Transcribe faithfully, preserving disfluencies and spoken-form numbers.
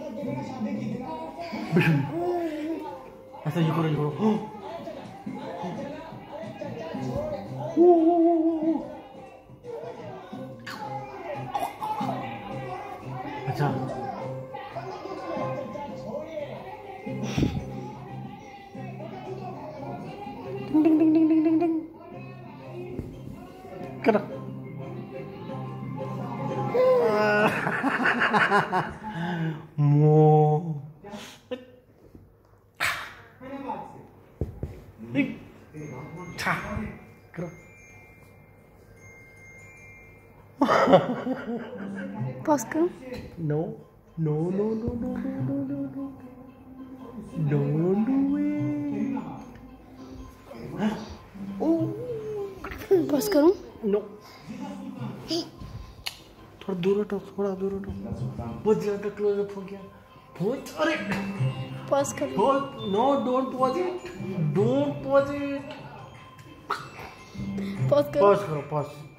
ऐसा ये करो ये करो। अच्छा डिंग डिंग डिंग डिंग डिंग डिंग करो। मो करो। पॉज करो। No no no no no no no no don't do it. Pause करूं? नो थोड़ा दूर हटो, थोड़ा दूर हटो। बहुत ज्यादा क्लोजअप हो गया। बहुत अरे पॉज करो। बहुत no don't pause it, don't pause it. Pause करो। पॉज करो, पॉज।